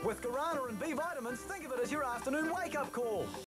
With Guarana and B vitamins, think of it as your afternoon wake-up call.